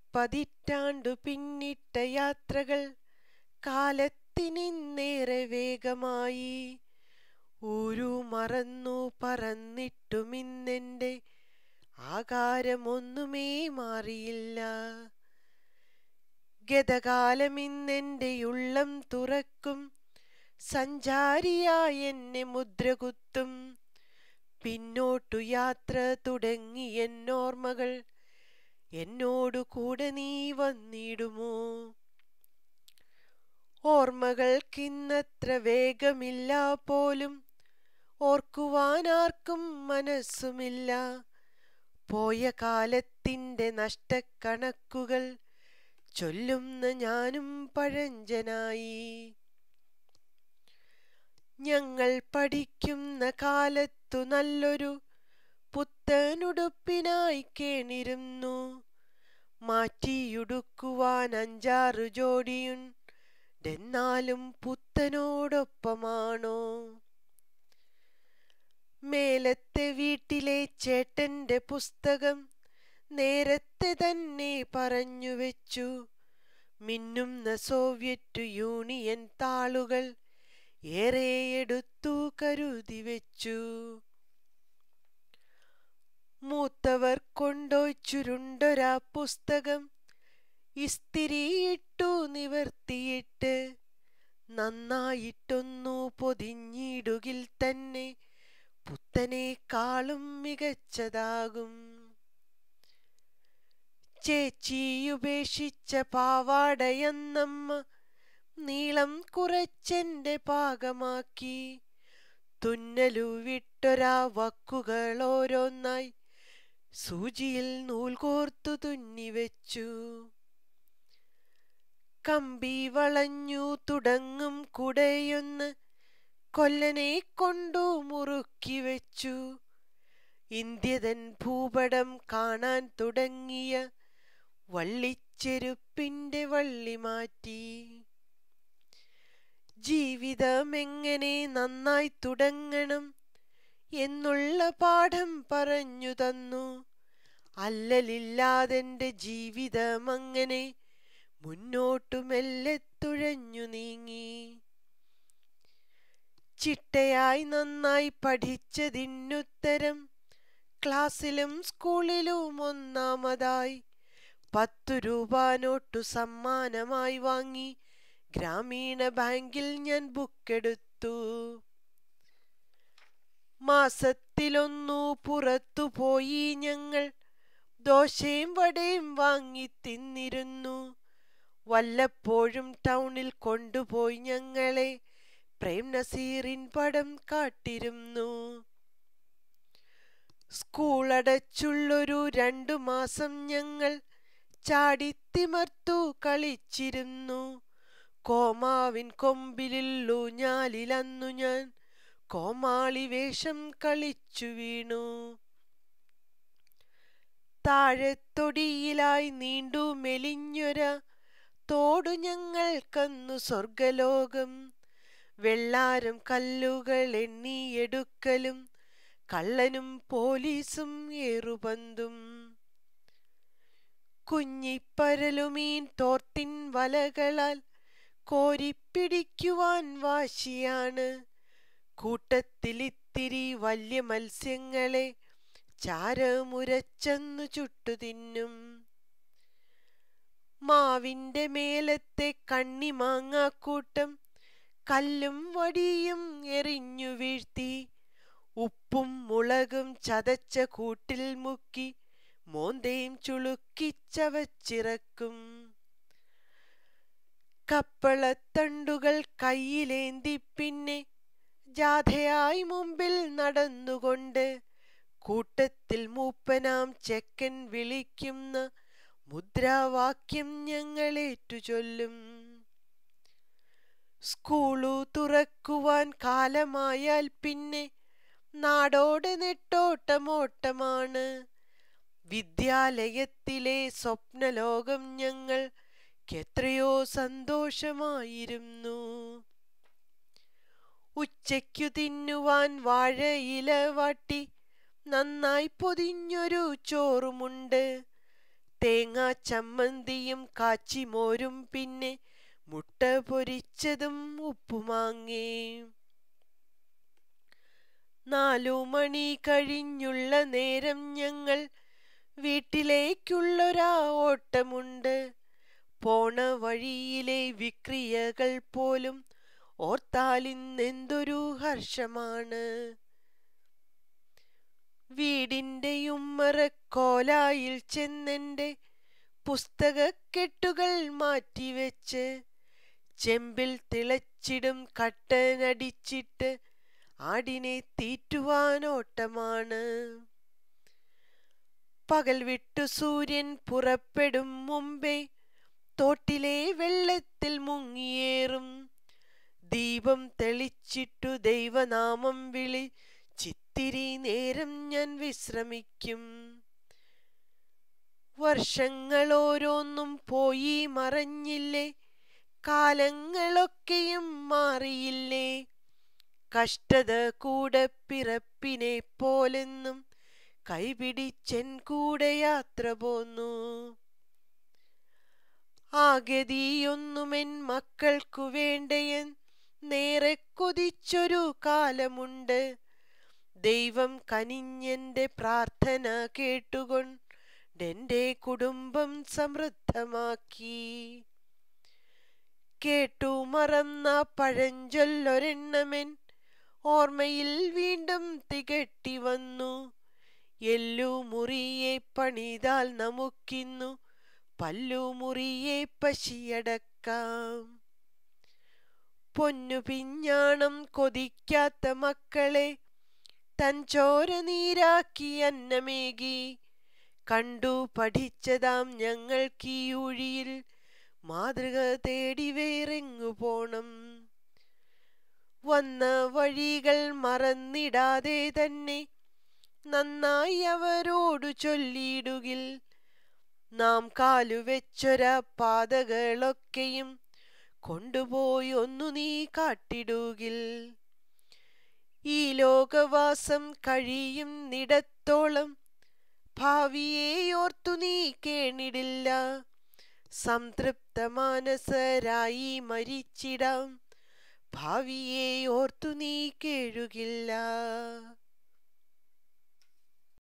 പതിറ്റാണ്ടു പിന്നിട്ട യാത്രകൾ കാലത്തിനിന്നേറെ വേഗമായി. ഊരു മറന്നു പറന്നിട്ടുമിന്നെൻ്റെ ആകാരമൊന്നുമേ മാറിയില്ല. ഗതകാലം ഇന്നെൻ്റെ ഉള്ളം തുറക്കും, സഞ്ചാരിയായി എന്നെ മുദ്രകുത്തും. പിന്നോട്ടു യാത്ര തുടങ്ങിയെന്നോർമ്മകൾ, എന്നോടു കൂടെ നീ വന്നിടുമോ? ഓർമ്മകൾക്കിന്നത്ര വേഗമില്ല പോലും, ഓർക്കുവാനാർക്കും മനസ്സുമില്ല. പോയ കാലത്തിൻ്റെ നഷ്ടക്കണക്കുകൾ ചൊല്ലുന്ന ഞാനും പഴഞ്ചനായി. ഞങ്ങൾ പഠിക്കുന്ന കാലത്തു നല്ലൊരു പുത്തനുടുപ്പിനായി കേണിരുന്നു. മാറ്റിയുടുക്കുവാൻ 5-6 ജോഡിയുണ്ടെന്നാലും പുത്തനോടൊപ്പമാണോ? മേലത്തെ വീട്ടിലെ ചേട്ടന്റെ പുസ്തകം നേരത്തെ തന്നെ പറഞ്ഞു വെച്ചു. മിന്നുന്ന സോവിയറ്റ് യൂണിയൻ താളുകൾ ഏറെ എടുത്തു കരുതി വെച്ചു. മൂത്തവർ കൊണ്ടോയി ചുരുണ്ടൊരാ പുസ്തകം ഇസ്തിരിയിട്ടു നിവർത്തിയിട്ട് നന്നായിട്ടൊന്നു പൊതിഞ്ഞിടുകിൽ തന്നെ പുത്തനേക്കാളും മികച്ചതാകും. ചേച്ചിയുപേക്ഷിച്ച പാവാടയെന്നമ്മ നീളം കുറച്ചെന്റെ പാകമാക്കി. തുന്നലു വിട്ടൊരാ വക്കുകളോരോന്നായി സൂചിയിൽ നൂൽ കോർത്തു തുന്നിവെച്ചു. കമ്പി വളഞ്ഞു തുടങ്ങും കുടയൊന്ന് കൊല്ലനെ കൊണ്ടു മുറുക്കി വെച്ചു. ഇന്ത്യതൻ ഭൂപടം കാണാൻ തുടങ്ങിയ വള്ളിച്ചെരുപ്പിന്റെ വള്ളി മാറ്റി. ജീവിതമെങ്ങനെ നന്നായി തുടങ്ങണം എന്നുള്ള പാഠം പറഞ്ഞു തന്നു. അല്ലലില്ലാതെന്റെ ജീവിതമങ്ങനെ മുന്നോട്ടു മെല്ലെ തുഴഞ്ഞു നീങ്ങി. ചിട്ടയായി നന്നായി പഠിച്ചതിനുത്തരം ക്ലാസ്സിലും സ്കൂളിലും ഒന്നാമതായി. 10 രൂപ നോട്ടു സമ്മാനമായി വാങ്ങി ഗ്രാമീണ ബാങ്കിൽ ഞാൻ ബുക്കെടുത്തു. മാസത്തിലൊന്നു പുറത്തു പോയി ഞങ്ങൾ ദോശയും വടയും വാങ്ങി തിന്നിരുന്നു. വല്ലപ്പോഴും ടൗണിൽ കൊണ്ടുപോയി ഞങ്ങളെ പ്രേം നസീറിൻ പടം കാട്ടിരുന്നു. സ്കൂൾ അടച്ചുള്ളൊരു 2 മാസം ഞങ്ങൾ ചാടിത്തിമർത്തു കളിച്ചിരുന്നു. കോമാവിൻ കൊമ്പിലൂഞ്ഞാലിലന്നു ഞാൻ കോമാളി വേഷം കളിച്ചു വീണു. താഴെത്തൊടിയിലായി നീണ്ടു മെലിഞ്ഞൊര തോടു ഞങ്ങൾക്കന്നു സ്വർഗലോകം. വെള്ളാരം കല്ലുകൾ എണ്ണിയെടുക്കലും കള്ളനും പോലീസും ഏറുപന്തും. കുഞ്ഞിപ്പരലുമീൻ തോർത്തിൻ വലകളാൽ കോരിപ്പിടിക്കുവാൻ വാശിയാണ്. കൂട്ടത്തിലിത്തിരി വലിയ മത്സ്യങ്ങളെ ചാരമുരച്ചെന്നു ചുട്ടുതിന്നും. മാവിന്റെ മേലത്തെ കണ്ണിമാങ്ങാക്കൂട്ടം കല്ലും വടിയും എറിഞ്ഞു വീഴ്ത്തി. ഉപ്പും മുളകും ചതച്ച കൂട്ടിൽ മുക്കി മോന്തയും ചുളുക്കിച്ചവച്ചിറക്കും. കപ്പളത്തണ്ടുകൾ കയ്യിലേന്തി പിന്നെ ജാഥയായി മുമ്പിൽ നടന്നുകൊണ്ട് കൂട്ടത്തിൽ മൂപ്പനാം ചെക്കൻ വിളിക്കുന്ന മുദ്രാവാക്യം ഞങ്ങളേറ്റു ചൊല്ലും. സ്കൂളു തുറക്കുവാൻ കാലമായാൽ പിന്നെ നാടോടെ നെട്ടോട്ടമോട്ടമാണ്. വിദ്യാലയത്തിലെ സ്വപ്നലോകം ഞങ്ങൾക്കെത്രയോ സന്തോഷമായിരുന്നു. ഉച്ചയ്ക്കു തിന്നുവാൻ വാഴയില വാട്ടി നന്നായി പൊതിഞ്ഞൊരു ചോറുമുണ്ട്. തേങ്ങാ ചമ്മന്തിയും കാച്ചിമോരും പിന്നെ മുട്ട പൊരിച്ചതും ഉപ്പുമാങ്ങയും. 4 മണി കഴിഞ്ഞുള്ള നേരം ഞങ്ങൾ വീട്ടിലേക്കുള്ളൊരാ ഓട്ടമുണ്ട്. പോണ വഴിയിലെ വിക്രിയകൾ പോലും ഓർത്താലിന്നെന്തൊരു ഹർഷമാണ്. വീടിന്റെ ഉമ്മറക്കോലായിൽ ചെന്നെന്റെ പുസ്തകക്കെട്ടുകൾ മാറ്റിവെച്ച് ചെമ്പിൽ തിളച്ചിടും കട്ടനടിച്ചിട്ട് ആടിനെ തീറ്റുവാനോട്ടമാണ്. പകൽ വിട്ടു സൂര്യൻ പുറപ്പെടും മുമ്പേ തോട്ടിലെ വെള്ളത്തിൽ മുങ്ങിയേറും. ദീപം തെളിച്ചിട്ടു ദൈവനാമം വിളിച്ചിത്തിരി നേരം ഞാൻ വിശ്രമിക്കും. വർഷങ്ങളോരോന്നും പോയി മറഞ്ഞില്ലേ, കാലങ്ങളൊക്കെയും മാറിയില്ലേ. കഷ്ടത കൂടെ പിറപ്പിനെ പോലെന്നും കൈപിടിച്ചെൻ കൂടെ യാത്ര പോന്നു. ആഗതിയൊന്നുമെൻ മക്കൾക്കു വേണ്ടയൻ നേരെ കൊതിച്ചൊരു കാലമുണ്ട്. ദൈവം കനിഞ്ഞെന്റെ പ്രാർത്ഥന കേട്ടുകൊണ്ടെന്റെ കുടുംബം സമൃദ്ധമാക്കി. കേട്ടു മറന്ന പഴഞ്ചൊല്ലൊരെണ്ണമെൻ ഓർമ്മയിൽ വീണ്ടും തികട്ടി വന്നു. എല്ലുമുറിയെ പണിതാൽ നമുക്കിന്നു പല്ലുമുറിയെ പശിയടക്കാം. പൊന്നു പിഞ്ഞാണം കൊതിക്കാത്ത മക്കളെ തൻ ചോര നീരാക്കി അന്നമേകി. കണ്ടു പഠിച്ചതാം ഞങ്ങൾക്കീ ഊഴിയിൽ മാതൃക തേടി വേറെങ്ങു പോണം. വന്ന വഴികൾ മറന്നിടാതെ തന്നെ നന്നായി അവരോടു ചൊല്ലിയിടുകിൽ. നാം കാലുവെച്ചൊര പാതകളൊക്കെയും കൊണ്ടുപോയി ഒന്നു നീ കാട്ടിടുകിൽ. ഈ ലോകവാസം കഴിയുന്നിടത്തോളം ഭാവിയെ ഓർത്തു നീ കേണിടില്ല. സംതൃപ്ത മാനസരായി മരിച്ചിടാം, ഭാവിയെ ഓർത്തു നീ കേഴുകില്ല.